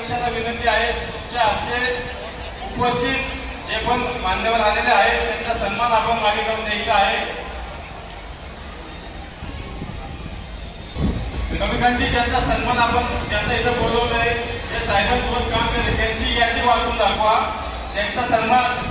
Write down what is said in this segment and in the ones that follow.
अध्यक्षांना विनंती आहे, तुमच्या हस्ते उपस्थित जे पण मान्यवर आलेले आहेत त्यांचा सन्मान आपण मागे जाऊन द्यायचा आहे। कमिकांची ज्यांचा सन्मान आपण ज्यांचा इथं बोलवलं आहे, जे साहेबांसोबत काम केले त्यांची यादी वाचून दाखवा, त्यांचा सन्मान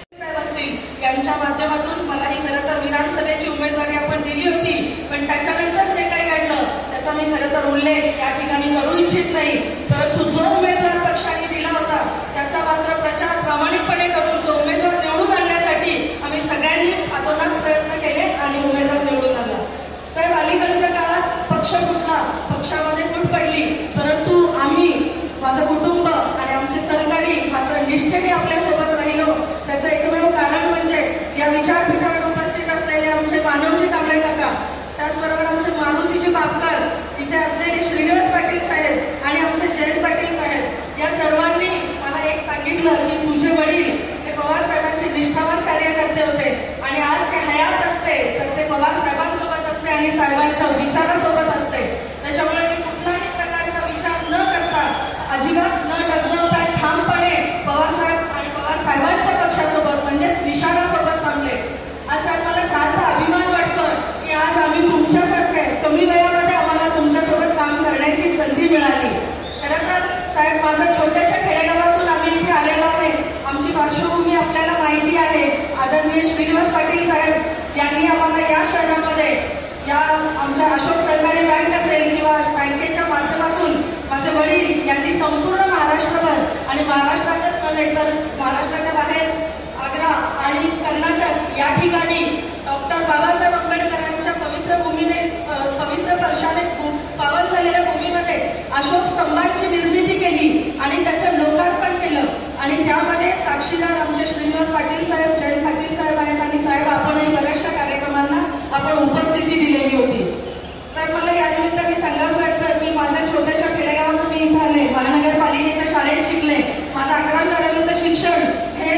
यांच्या माध्यमातून मला ही खरं तर विधानसभेची उमेदवारी आपण दिली होती, पण त्याच्यानंतर जे काही घडलं त्याचा मी खरं तर उल्लेख या ठिकाणी करू इच्छित नाही। परंतु जो उमेदवार पक्षाने दिला होता त्याचा मात्र प्रचार प्रामाणिकपणे करून तो उमेदवार निवडून आणण्यासाठी आम्ही सगळ्यांनी हातोहात प्रयत्न केले आणि उमेदवार निवडून आला। साहेब, अलीकडच्या काळात पक्ष फुटला, पक्षामध्ये फूट पडली, परंतु आम्ही, माझं कुटुंब आणि आमचे सहकारी मात्र निष्ठेने आपल्यासोबत राहिलो। त्याचं एकमेव कारण म्हणजे या विचारपीठावर उपस्थित असलेले आमचे मानवजी कांबळे काका, त्याचबरोबर आमचे मारुतीजी बापकर, इथे असलेले श्रीनिवास पाटील साहेब आणि आमचे जयंत पाटील साहेब, या सर्वांनी मला एक सांगितलं की तुझे वडील हे पवार साहेबांचे निष्ठावान कार्यकर्ते होते आणि आज ते हयात असते तर ते पवार साहेबांसोबत असते आणि साहेबांच्या विचारासोबत असते। त्याच्यामुळे मी कुठलाही प्रकारचा विचार न करता, अजिबात न डगमगता ठामपणे पवार साहेब आणि पवार साहेबांच्या पक्षासोबत म्हणजेच निशाणासोबत थांबले। आज साहेब मला सार्थ अभिमान वाटतोय की आज आम्ही तुमच्यासारखे कमी वयामध्ये आम्हाला तुमच्यासोबत काम करण्याची संधी मिळाली। खरं तर साहेब, माझं छोट्याशा खेडेगावातून आम्ही इथे आलेलो आहे। आमची पार्श्वभूमी आपल्याला माहिती आहे। आदरणीय श्रीनिवास पाटील साहेब यांनी आम्हाला या शहरामध्ये या आमच्या अशोक सहकारी बँक असेल किंवा बँकेच्या माध्यमातून माझे वडील यांनी संपूर्ण महाराष्ट्रभर आणि महाराष्ट्रातच नव्हे तर महाराष्ट्राच्या बाहेर आग्रा आणि कर्नाटक या ठिकाणी डॉक्टर बाबासाहेब आंबेडकरांच्या पवित्र भूमीने, पवित्र स्पर्शाने पावन झालेल्या भूमीमध्ये अशोक स्तंभांची निर्मिती केली आणि त्याचं लोकार्पण केलं आणि त्यामध्ये साक्षीदार आमचे श्रीनिवास पाटील साहेब, जयंत पाटील साहेब आहेत आणि साहेब आपणही बऱ्याचशा कार्यक्रमांना आपण उपस्थिती दिलेली होती। साहेब, मला या निमित्ताने सांगावंसं वाटतं की माझ्या छोट्याशा खेडेगावातून मी इथे आले, महानगरपालिकेच्या शाळेत शिकले। माझं 11वी-12वीचं शिक्षण हे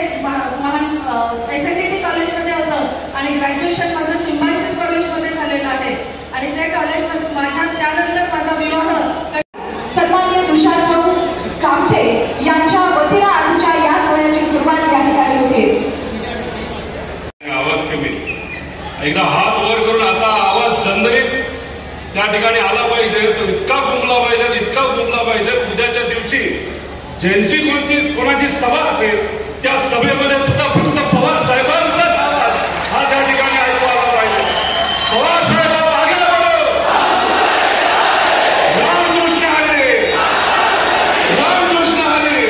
SNDT कॉलेजमध्ये होतं आणि ग्रॅज्युएशन माझं सिम्बायसिस कॉलेजमध्ये झालेलं आहे आणि त्या कॉलेजमध्ये माझ्या त्यानंतर माझा विवाह सन्माननीय तुषार भाऊ कामठे यांच्या वतीने आजच्या या सोहळ्याची सुरुवात या ठिकाणी होते। आवाज कमी, एकदा हात वर करून असा आवाज दणदणीत त्या ठिकाणी आला पाहिजे, तो इतका घुमला पाहिजे, इतका घुमला पाहिजे। उद्याच्या दिवशी ज्यांची कोणाची सभा असेल त्या सभेमध्ये सुद्धा फक्त पवार साहेबांचाच आवाज हा त्या ठिकाणी ऐकू आला पाहिजे। पवार साहेब आगे बढ़ो, रामकृष्ण हरी, रामकृष्ण हरी।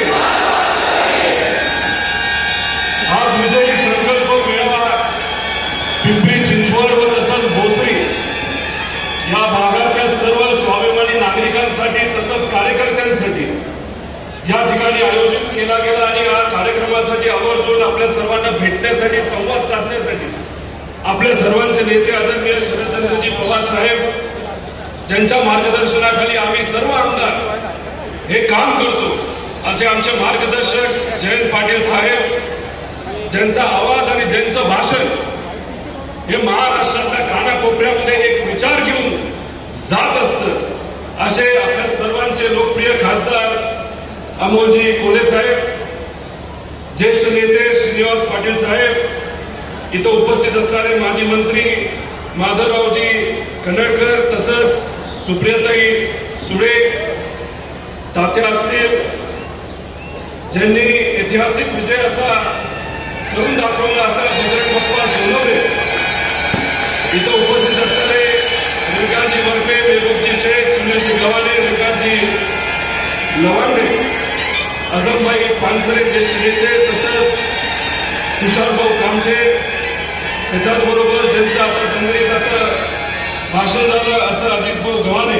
आज विजयी संकल्प मेळावा पिंपरी चिंचवड व तसंच भोसरी या भागातल्या सर्व स्वाभिमानी नागरिकांसाठी तसंच कार्यकर्त्यांसाठी या ठिकाणी आयोजित केला गेला आणि या कार्यक्रमासाठी आवर्जून आपल्या सर्वांना भेटण्यासाठी, संवाद साधण्यासाठी आपल्या सर्वांचे नेते आदरणीय शरदचंद्रजी पवार साहेब ज्यांच्या मार्गदर्शनाखाली आम्ही सर्व आमदार हे काम करतो असे आमचे मार्गदर्शक जयंत पाटील साहेब, ज्यांचा आवाज आणि ज्यांचं भाषण हे महाराष्ट्रातल्या कानाकोपऱ्यामध्ये एक विचार घेऊन जात असतं, असे आपल्या सर्वांचे लोकप्रिय खासदार अमोलजी कोल्हे साहेब, ज्येष्ठ नेते श्रीनिवास पाटील साहेब, इथं उपस्थित असणारे माजी मंत्री माधवरावजी कन्नडकर, तसंच सुप्रियाताई सुळे तात्या असतील, ज्यांनी ऐतिहासिक विजय असा करून दाखवला असा बजरंग बाप्पा सोनवणे, इथं उपस्थित असणारे निरकाजी मर्फे, मेहबूबजी शेख, सुनीलजी गव्हाणे, निरकाजी लवांडे, आजमभाई पानसरे ज्येष्ठ नेते, तसंच तुषारभाऊ कामठे, त्याच्याचबरोबर ज्यांचं आता दंगलीत असं भाषण झालं असं अजितभाऊ गव्हाणे,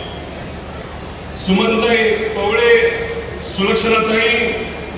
सुमनताई पवळे, सुलक्षणाताई,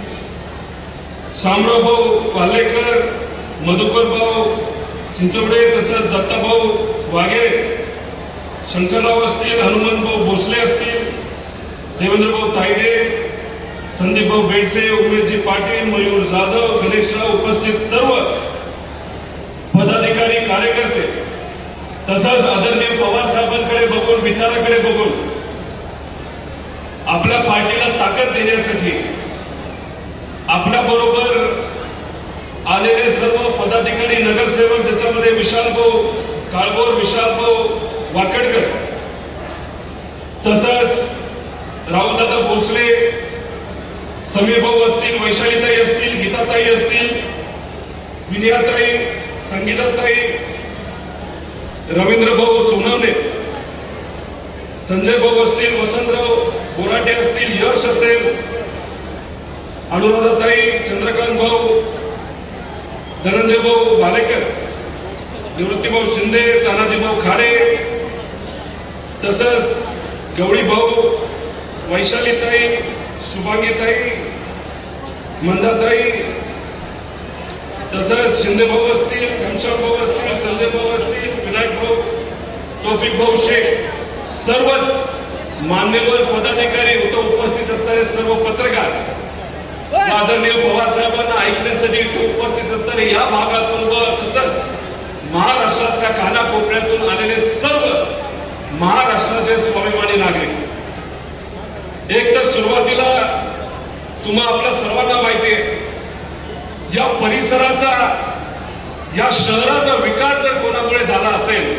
शामरावभाऊ वाल्लेकर, मधुकरभाऊ चिंचवडे, तसंच दत्ताभाऊ वाघेरे, शंकरराव असतील, हनुमंतभाऊ भोसले असतील, देवेंद्रभाऊ तायडे, संदीपभाऊ बेडसे, उमेशजी पाटील, मयूर जाधव, गणेशराव, उपस्थित सर्व पदाधिकारी, कार्यकर्ते, तसंच आदरणीय पवार साहेबांकडे बघून, विचाराकडे बघून आपल्या पार्टीला ताकद देण्यासाठी आपल्या बरोबर आलेले सर्व पदाधिकारी नगरसेवक, ज्याच्यामध्ये विशालभाऊ काळभोर, विशालभाऊ वाकडकर, तसंच राहुलदादा भोसले, समीर भाऊ असतील, वैशालीताई असतील, गीताताई असतील, विनयाताई, संगीताताई, रवींद्र भाऊ सोनवणे, संजय भाऊ असतील, वसंतराव बोराटे असतील, यश असेल, अनुराधाताई, चंद्रकांत भाऊ, धनंजय भाऊ भालेकर, निवृत्तीभाऊ शिंदे, तानाजीभाऊ खाडे, तसंच गवळी भाऊ, वैशालीताई, शुभांगीताई, मंदाताई, तसंच शिंदे भाऊ असतील, घनश्याम भाऊ असतील, संजय भाऊ असतील, विनायक भाऊ, तौफिक भाऊ शेख, सर्वच मान्यवर पदाधिकारी, इथं उपस्थित असणारे सर्व पत्रकार, आदरणीय पवार साहेबांना ऐकण्यासाठी इथे उपस्थित असणारे या भागातून व तसंच महाराष्ट्रातल्या कानाकोपऱ्यातून आलेले सर्व महाराष्ट्राचे स्वाभिमानी नागरिक. एक तर सुरुवातीला तुम्हा आपल्या सर्वांना माहिती आहे, या परिसराचा, या शहराचा विकास जर कोणामुळे झाला असेल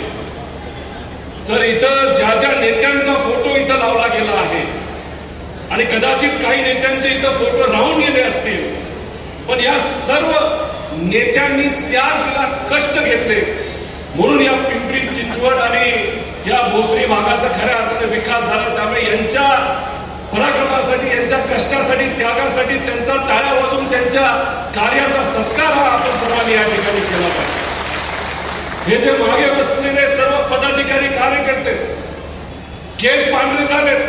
तर इथं ज्या ज्या नेत्यांचा फोटो इथं लावला गेला आहे, आणि कदाचित काही नेत्यांचे इथं फोटो राहून गेले असतील, पण या सर्व नेत्यांनी त्याग दिला, कष्ट घेतले, म्हणून या पिंपरी चिंचवड आणि या भोसरी भागाचा खऱ्या अर्थाने विकास झाला. त्यामुळे यांच्या पराक्रमासाठी, यांच्या कष्टासाठी, त्यागासाठी त्यांचा टाळ्या वाजवून त्यांच्या कार्याचा सत्कार हा आपण सर्वांनी या ठिकाणी केला पाहिजे. हे जे मागे बसलेले सर्व पदाधिकारी, कार्यकर्ते केस पांढरे झालेत,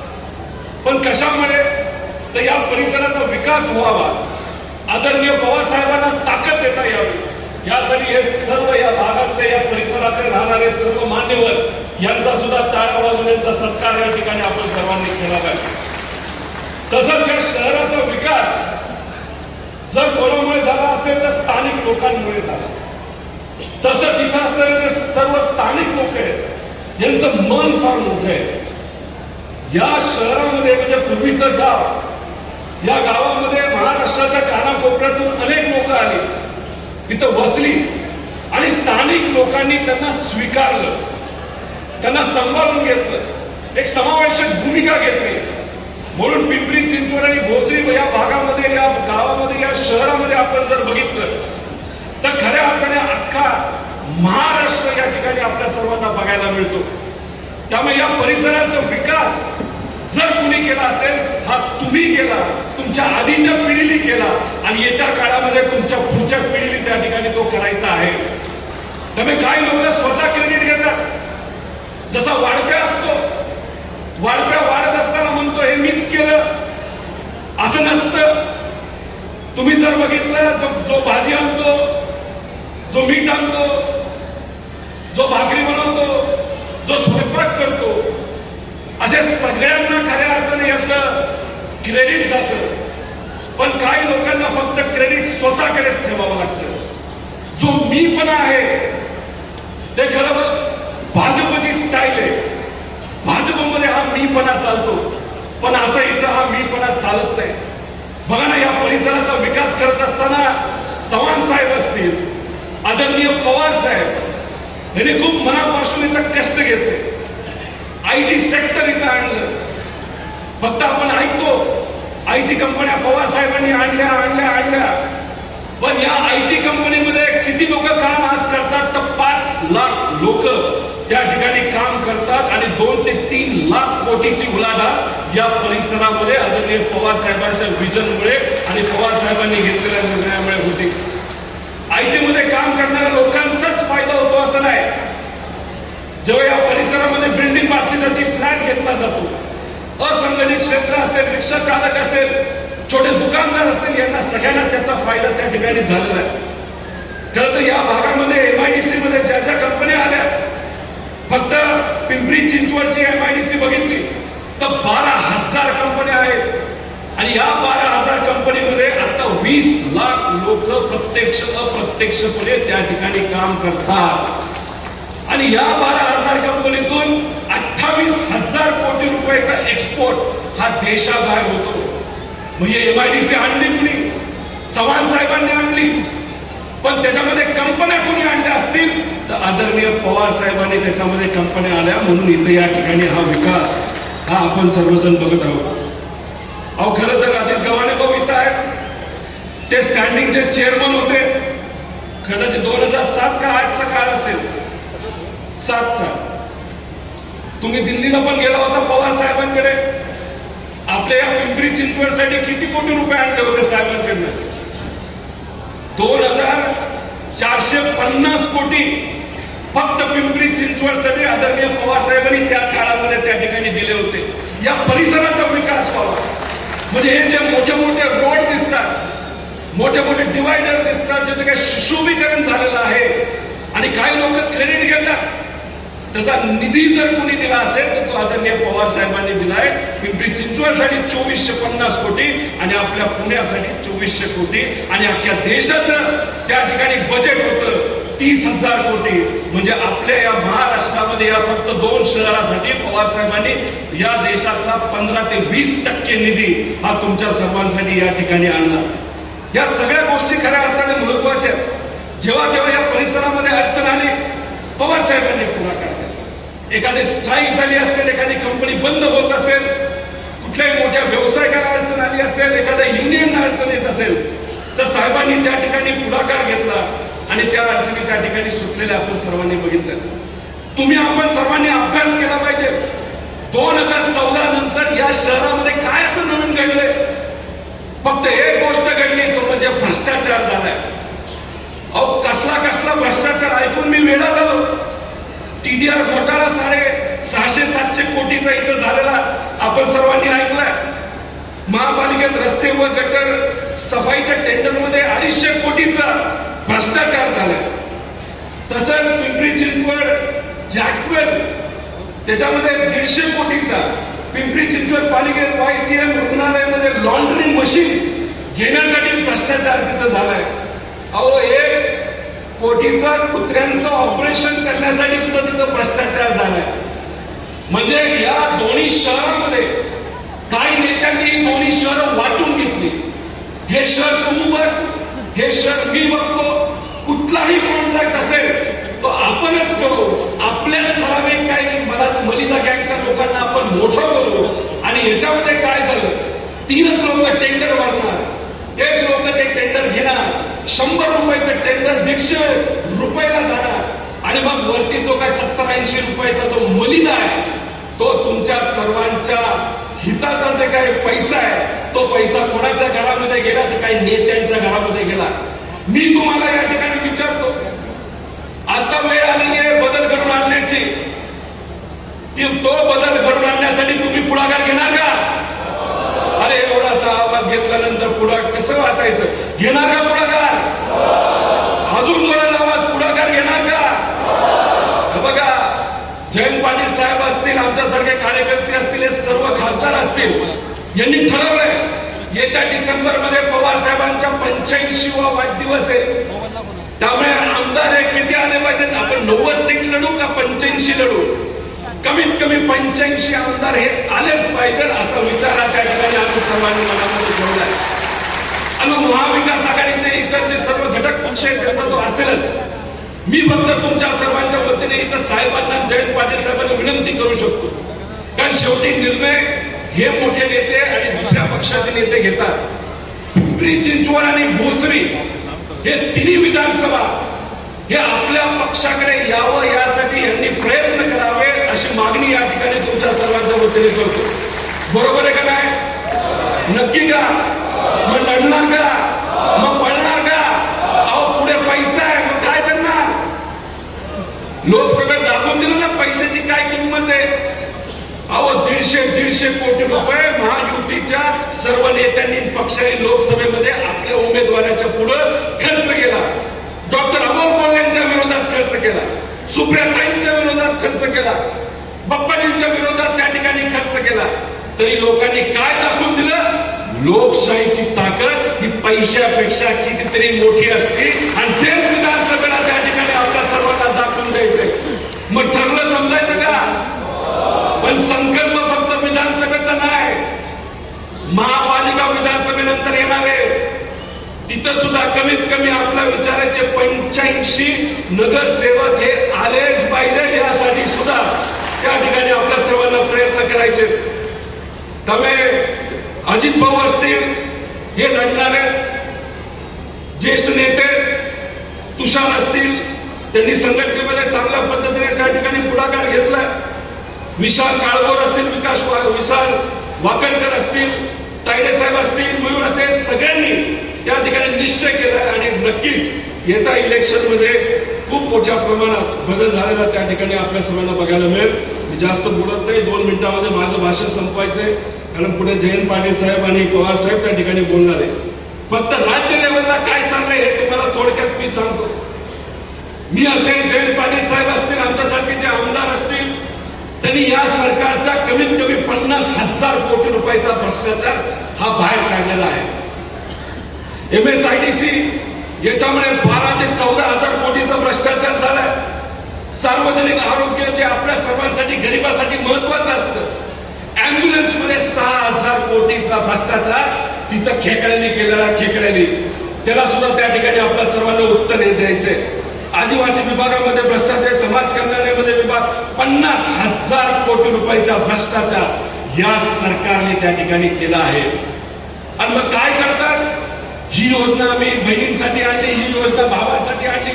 पण कशामुळे? तर या परिसराचा विकास व्हावा, आदरणीय पवार साहेबांना ताकद देता यावी, यासाठी हे सर्व या भागातले, या परिसरातले राहणारे सर्व मान्यवर यांचा सुद्धा टाळ्या वाजवून यांचा सत्कार या ठिकाणी आपण सर्वांनी केला पाहिजे. तसंच या शहराचा विकास जर कोणामुळे झाला असेल तर स्थानिक लोकांमुळे झाला. तसंच इथं असणारे जे सर्व स्थानिक लोक आहेत यांचं मन फार मोठं आहे. या शहरामध्ये म्हणजे पूर्वीचं गाव, या गावामध्ये महाराष्ट्राच्या कानाकोपऱ्यातून अनेक लोक आली, इथं वसली, आणि स्थानिक लोकांनी त्यांना स्वीकारलं, त्यांना सांभाळून घेतलं, एक समावेशक भूमिका घेतली. म्हणून पिंपरी चिंचवड आणि भोसरी या भागामध्ये, या गावामध्ये, या शहरामध्ये आपण जर बघितलं तर खऱ्या अर्थाने अख्खा महाराष्ट्र या ठिकाणी आपल्या सर्वांना बघायला मिळतो. त्यामुळे या परिसराचा विकास जर कुणी केला असेल, हा तुम्ही केला, तुमच्या आधीच्या पिढीने केला, आणि येत्या काळामध्ये तुमच्या पुढच्या पिढीने त्या ठिकाणी तो करायचा आहे. त्यामुळे काही लोक स्वतः क्रेडिट घेतात. जसा वाढप्या असतो, वाढप्या वाढत असताना म्हणतो हे मीच केलं, असं नसतं. तुम्ही जर बघितलं, जो भाजी आणतो, जो मीठ आणतो, जो भाकरी बनवतो, जो स्वयंपाक करतो, अशा सगळ्यांना खऱ्या अर्थाने याचं क्रेडिट जातं. पण काही लोकांना फक्त क्रेडिट स्वतःकडेच ठेवावं लागतं. जो मीपणा आहे ते खरं भाजपची स्टाईल आहे. भाजपमध्ये हा मीपणा चालतो, पण असं इथं हा मीपणा चालत नाही. बघा ना, या परिसराचा विकास करत असताना चव्हाण साहेब असतील, आदरणीय पवार साहेब यांनी खूप मनापासून इथं कष्ट घेतले. IT सेक्टर इथं आणलं. फक्त आपण ऐकतो IT कंपन्या पवार साहेबांनी आणल्या, पण या IT कंपनीमध्ये किती लोक काम आज करतात? तर 5 लाख लोक त्या ठिकाणी काम करतात, आणि 2 ते 3 लाख कोटीची उलाढाल या परिसरामध्ये आदरणीय पवार साहेबांच्या विजनमुळे आणि पवार साहेबांनी घेतलेल्या निर्णयामुळे होती. IT मध्ये काम करणाऱ्या लोकांचाच फायदा होतो असं नाही. जेव्हा या परिसरामध्ये बिल्डिंग बांधली जाते, फ्लॅट घेतला जातो, असंघटित क्षेत्र असेल, रिक्षा चालक असेल, छोटे दुकानदार असतील, यांना सगळ्यांना त्याचा फायदा त्या ठिकाणी झालेला आहे. खरं तर या भागामध्ये MIDC मध्ये ज्या ज्या कंपन्या आल्या, फक्त पिंपरी चिंचवडची MIDC बघितली तर 12,000 कंपन्या आहेत, आणि या 12,000 कंपनीमध्ये आता 20 लाख लोक प्रत्यक्ष अप्रत्यक्षपणे त्या ठिकाणी काम करतात. आणि या 12,000 कंपनीतून 28,000 कोटी रुपयाचा एक्सपोर्ट हा देशाबाहेर होतो. म्हणजे MIDC आणली कुणी? चव्हाण साहेबांनी आणली. पण त्याच्यामध्ये कंपन्या कुणी आणल्या असतील तर आदरणीय पवार साहेबांनी त्याच्यामध्ये कंपन्या आल्या. म्हणून इथे या ठिकाणी हा विकास हा आपण सर्वजण बघत आहोत. अहो खरं तर अजित गव्हाणे भाऊ इथं आहेत. ते स्टँडिंगचे चेअरमन होते. कदाचित 2007 का 8चा काळ असेल, 7चा. तुम्ही दिल्लीला पण गेला होता पवार साहेबांकडे. आपल्या या पिंपरी चिंचवडसाठी किती कोटी रुपये आणले होते साहेबांकडनं? 2450 कोटी फक्त पिंपरी चिंचवडसाठी आदरणीय पवार साहेबांनी त्या काळामध्ये त्या ठिकाणी दिले होते. या परिसराचा विकास व्हावा. म्हणजे हे जे मोठे मोठे रोड दिसतात, मोठे मोठे डिवायडर दिसतात, ज्याचं काही सुशोभीकरण झालेलं आहे आणि काही लोक क्रेडिट घेतात, त्याचा निधी जर कोणी दिला असेल तर तो आदरणीय पवार साहेबांनी दिलाय. पिंपरी चिंचवडसाठी 2450 कोटी आणि आपल्या पुण्यासाठी 2400 कोटी आणि अख्ख्या देशाचं त्या ठिकाणी बजेट होतं 30,000 कोटी. म्हणजे आपल्या या महाराष्ट्रामध्ये या फक्त 2 शहरासाठी पवार साहेबांनी या देशातला 15 ते 20% निधी हा तुमच्या सर्वांसाठी या ठिकाणी आणला. या सगळ्या गोष्टी खऱ्या अर्थाने महत्वाच्या. जेव्हा जेव्हा या परिसरामध्ये अडचण आली पवार साहेबांनी पुढाकार घेतला. एखादी स्ट्राईक झाली असेल, एखादी कंपनी बंद होत असेल, कुठल्याही मोठ्या व्यवसायिकाला अडचण आली असेल, एखाद्या युनियनला अडचण येत असेल तर साहेबांनी त्या ठिकाणी पुढाकार घेतला आणि त्या अडचणी त्या ठिकाणी सुटलेल्या आपण सर्वांनी बघितल्या. तुम्ही आपण सर्वांनी अभ्यास केला पाहिजे. 2014 नंतर या शहरामध्ये काय असं नवीन घडलंय? फक्त एक गोष्ट घडली, तो म्हणजे भ्रष्टाचार झालाय. अहो कसला कसला भ्रष्टाचार ऐकून मी वेडा झालो. TDR घोटाळा 650-700 कोटीचा इथं झालेला आपण सर्वांनी ऐकलाय. महापालिकेत रस्ते व गटर सफाईच्या टेंडरमध्ये 250 कोटीचा भ्रष्टाचार झालाय. तसंच पिंपरी चिंचवड जॅकवेल त्याच्यामध्ये 150 कोटीचा. पिंपरी चिंचवड पालिकेत YCM रुग्णालयामध्ये लॉन्ड्री मशीन घेण्यासाठी भ्रष्टाचार तिथं झालाय. अहो 1 कोटीचा कुत्र्यांचं ऑपरेशन करण्यासाठी सुद्धा तिथं भ्रष्टाचार झालाय. म्हणजे या दोन्ही शहरामध्ये काही नेत्यांनी दोन्ही शहरं वाटून घेतली. हे शहर तू बघ, हे शहर मी बघतो. कुठलाही कॉन्ट्रॅक्ट असेल तो आपणच करू. आपल्याच ठराविक काही मलिदा गँगच्या लोकांना आपण मोठं करू. आणि याच्यामध्ये काय झालं? 3च लोक टेंडर भरणार, तेच लोक ते टेंडर घेणार. 100 रुपयाचं टेंडर 150 रुपयाला जाणार आणि मग वरती जो काय 70-80 रुपयाचा जो मलिदा आहे तो तुमच्या सर्वांच्या हिताचा जे काही पैसा आहे तो पैसा कोणाच्या घरामध्ये गेला तर काही नेत्यांच्या घरामध्ये गेला. मी तुम्हाला या ठिकाणी विचारतो, आता वेळ आलेली आहे बदल घडून आणण्याची. की तो बदल घडून आणण्यासाठी तुम्ही पुढाकार घेणार का? अरे एवढासा आवाज घेतल्यानंतर पुढाकार कसं वाचायचं? घेणार का पुढाकार? अजून जोरात आवाज, पुढाकार घेणार का? बघा, जयंत पाटील साहेब असतील, आमच्यासारखे कार्यकर्ते असतील, हे सर्व खासदार असतील, यांनी ठरवलंय येत्या डिसेंबरमध्ये पवार साहेबांच्या 85वा वाढदिवस आहे. त्यामुळे आमदार हे किती आले पाहिजेत? आपण 90 सीट लढू का 85 लढू? कमीत कमी 85 आमदार हे आलेच पाहिजे असा विचार त्या ठिकाणी आम्ही सर्वांनी मनामध्ये ठेवलाय. आणि महाविकास आघाडीचे इतर जे सर्व घटक पक्ष आहेत त्याचा तो असेलच. मी फक्त तुमच्या सर्वांच्या वतीने इथं साहेबांना, जयंत पाटील साहेबांना विनंती करू शकतो, कारण शेवटी निर्णय हे मोठे नेते आणि दुसऱ्या पक्षाचे नेते घेतात. पिंपरी चिंचवड आणि भोसरी हे तिन्ही विधानसभा हे आपल्या पक्षाकडे यावं यासाठी यांनी प्रयत्न करावे अशी मागणी या ठिकाणी तुमच्या सर्वांच्या वतीने करतो. बरोबर आहे का नाही? नक्की का? मग लढणार का? मग पळणार का? अहो पुढे पैसा आहे, मग काय करणार? लोक सगळं दाखवून दिलं ना पैशाची काय किंमत आहे. अहो 150 कोटी रुपये महायुतीच्या सर्व नेत्यांनी पक्षाने लोकसभेमध्ये आपल्या उमेदवाराच्या पुढे खर्च केला. डॉक्टर अमोल कोल्हेंच्या विरोधात खर्च केला, सुप्रियाताईंच्या विरोधात खर्च केला, बाप्पाजींच्या विरोधात त्या ठिकाणी खर्च केला. तरी लोकांनी काय दाखवून दिलं? लोकशाहीची ताकद ही पैशापेक्षा कितीतरी मोठी असते आणि तेच विधानसभेला त्या ठिकाणी आपल्या सर्वांना दाखवून द्यायचंय. मग ठरलं समजायचं का? पण संकल्प फक्त विधानसभेचा नाही, महापालिका विधानसभेनंतर येणार आहे, तिथं सुद्धा कमीत कमी आपल्या विचाराचे 85 नगरसेवक हे आलेच पाहिजे. यासाठी सुद्धा त्या ठिकाणी आपल्या सर्वांना प्रयत्न करायचे. त्यामुळे अजित भाऊ असतील हे लढणारे ज्येष्ठ नेते, तुषार असतील त्यांनी संघटनेमध्ये चांगल्या पद्धतीने त्या ठिकाणी पुढाकार घेतलाय. विशाल काळगोर असतील, विशाल वाकणकर असतील, तायडे साहेब असतील, मयूर असेल, सगळ्यांनी त्या ठिकाणी निश्चय केलाय आणि नक्कीच येत्या इलेक्शन मध्ये खूप मोठ्या प्रमाणात बदल झालेला त्या ठिकाणी आपल्या सर्वांना बघायला मिळेल. मी जास्त बोलत नाही, 2 मिनिटांमध्ये माझं भाषण संपवायचंय, कारण पुढे जयंत पाटील साहेब आणि पवार साहेब त्या ठिकाणी बोलणार आहे. फक्त राज्य लेवलला काय चाललंय हे तुम्हाला थोडक्यात मी सांगतो. मी असेल, जयंत पाटील साहेब असतील, आमच्यासारखे जे आमदार असतील, त्यांनी या सरकारचा कमीत कमी 50,000 कोटी रुपयाचा भ्रष्टाचार हा बाहेर काढलेला आहे. MSIDC याच्यामुळे 12 ते 14,000 कोटीचा भ्रष्टाचार झालाय. सार्वजनिक आरोग्य जे आपल्या सर्वांसाठी गरिबासाठी महत्वाचं असतं, अँब्युलन्स मध्ये 6,000 कोटीचा भ्रष्टाचार तिथं खेकड्यांनी केलेला, खेकड्यांनी त्याला सुद्धा त्या ठिकाणी आपल्या सर्वांना उत्तर द्यायचंय. आदिवासी विभागामध्ये भ्रष्टाचार, समाज कल्याणामध्ये विभाग 50,000 कोटी रुपयाचा भ्रष्टाचार या सरकारने त्या ठिकाणी केला आहे. आणि मग काय करतात? ही योजना आम्ही बहिणींसाठी आणली, ही योजना भावांसाठी आणली.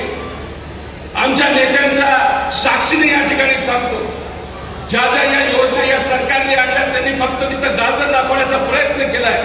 आमच्या नेत्यांच्या साक्षीने या ठिकाणी सांगतो, ज्या ज्या या योजना या सरकारने आणल्या त्यांनी फक्त तिथं गाजर दाखवण्याचा प्रयत्न केलाय.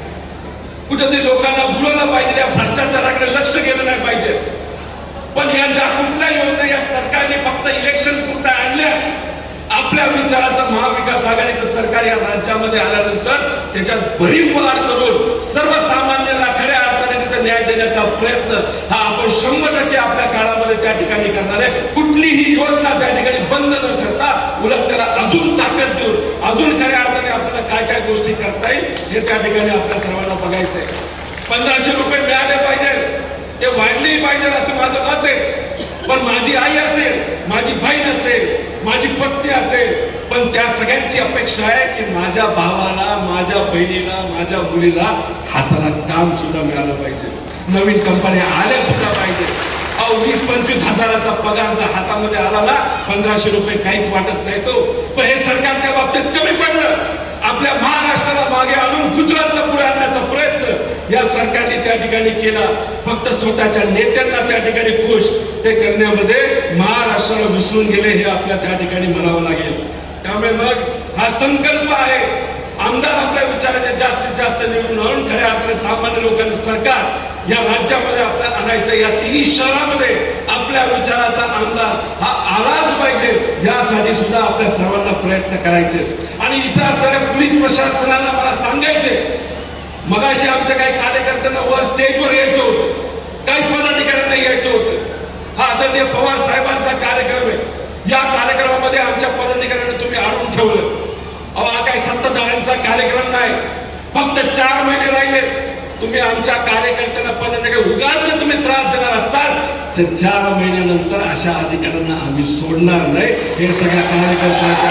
कुठेतरी लोकांना बोलवलं पाहिजे, या भ्रष्टाचाराकडे लक्ष गेलं नाही पाहिजे. पण या ज्या कुठल्या योजना या सरकारने फक्त इलेक्शन पुरता आणल्या, आपल्या विचाराचं महाविकास आघाडीचं सरकार या राज्यामध्ये आल्यानंतर त्याच्यात भरीव वाढ करून सर्वसामान्यांना खऱ्या अर्थाने तिथे न्याय देण्याचा प्रयत्न हा आपण 100% आपल्या काळामध्ये त्या ठिकाणी करणार आहे. कुठलीही योजना त्या ठिकाणी बंद न करता उलट त्याला अजून ताकद देऊन अजून खऱ्या अर्थाने आपल्याला काय काय गोष्टी करता येईल हे त्या ठिकाणी आपल्या सर्वांना बघायचंय. 1500 रुपये मिळाले पाहिजे, ते वाढलेही पाहिजे असं माझं मत आहे. पण माझी आई असेल, माझी बहीण असेल, माझी पत्नी असेल, पण त्या सगळ्यांची अपेक्षा आहे की माझ्या भावाला, माझ्या बहिणीला, माझ्या मुलीला हाताला काम सुद्धा मिळालं पाहिजे, नवीन कंपन्या आल्या सुद्धा पाहिजे. 20-25 हजाराचा पगार जर हातामध्ये आला ना, 1500 रुपये काहीच वाटत नाही तो. पण हे सरकार त्या बाबतीत कमी पडलं. आपल्या महाराष्ट्राला मागे आणून गुजरातला पुढे आणण्याचा प्रयत्न या सरकारने त्या ठिकाणी केला. फक्त स्वतःच्या नेत्यांना त्या ठिकाणी खुश ते करण्यामध्ये महाराष्ट्राला विसरून गेले हे आपल्या त्या ठिकाणी म्हणावं लागेल. त्यामुळे मग हा संकल्प आहे, आमदार आपल्या विचाराचे जास्तीत जास्त निवडून आणून खऱ्या अर्थाने सामान्य लोकांचं सरकार या राज्यामध्ये आपल्याला आणायचं. या 3 शहरामध्ये आपल्या विचाराचा आमदार हा आलाच पाहिजे, यासाठी सुद्धा आपल्या सर्वांना प्रयत्न करायचे. आणि इथं असणाऱ्या पोलीस प्रशासनाला मला सांगायचे, मगाशी आमच्या काही कार्यकर्त्यांना वर स्टेजवर यायचं होतं, काही पदाधिकाऱ्यांना यायचं होतं. हा आदरणीय पवार साहेबांचा कार्यक्रम आहे. या कार्यक्रमामध्ये आमच्या पदाधिकाऱ्यांना तुम्ही आणून ठेवलं. हा काही सत्ताधाऱ्यांचा कार्यक्रम नाही. फक्त 4 महिने राहिले. तुम्ही आमच्या कार्यकर्त्यांना पदाधिकारी उगाच तुम्ही त्रास देणार असताल तर 4 महिन्यानंतर अशा अधिकाऱ्यांना आम्ही सोडणार नाही, हे सगळ्या कार्यकर्त्यांच्या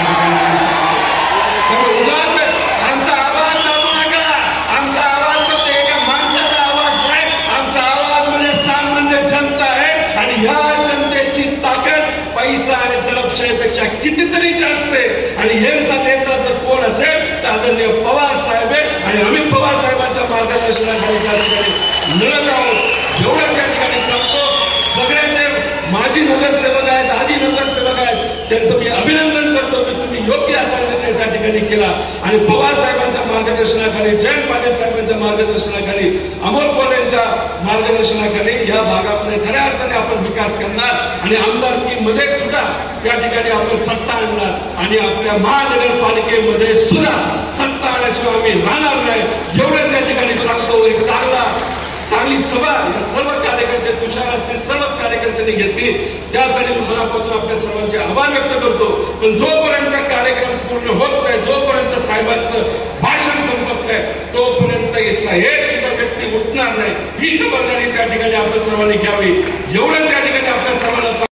उगाच आमचा आवाज दाबू नका. आमचा आवाज फक्त एका माणसाचा आवाज नाही, आमचा आवाज म्हणजे सामान्य जनता आहे. आणि या जनतेची ताकद पैसा आणि दडपशाहीपेक्षा कितीतरी जास्त आहे. आणि यांचा नेता जर कोण असेल तर आदरणीय पवार साहेब आहे. आणि आम्ही पवार साहेबांच्या मार्गदर्शनाखाली त्या ठिकाणी मिळत आहोत. एवढं त्या ठिकाणी सांगतो. सगळ्याचे माजी नगरसेवक आहेत, आजी नगरसेवक आहेत, त्यांचं मी अभिनंदन करतो की तुम्ही योग्य असा निर्णय त्या ठिकाणी केला. आणि पवार साहेबांच्या मार्गदर्शनाखाली, जयंत पाटील साहेबांच्या मार्गदर्शनाखाली, अमोल कोल्हेंच्या मार्गदर्शनाखाली या भागामध्ये खऱ्या अर्थाने आपण विकास करणार. आणि आमदारकीमध्ये सुद्धा त्या ठिकाणी आपण सत्ता आणणार. आणि आपल्या महानगरपालिकेमध्ये सुद्धा सत्ता आल्याशिवाय आम्ही राहणार नाही. एवढंच या ठिकाणी सांगतो. एक चांगली सभा या सर्व कार्यकर्ते, तुषार असतील, सर्वच कार्यकर्त्यांनी घेतली. त्यासाठी मी मनापासून आपल्या सर्वांचे आभार व्यक्त करतो. पण जोपर्यंत कार्यक्रम पूर्ण होत नाही, जोपर्यंत साहेबांचं भाषण संपत नाही, तोपर्यंत इथला एक सुद्धा व्यक्ती उठणार नाही. ही खबरदारी त्या ठिकाणी आपण सर्वांनी घ्यावी. एवढंच या ठिकाणी आपल्या सर्वांना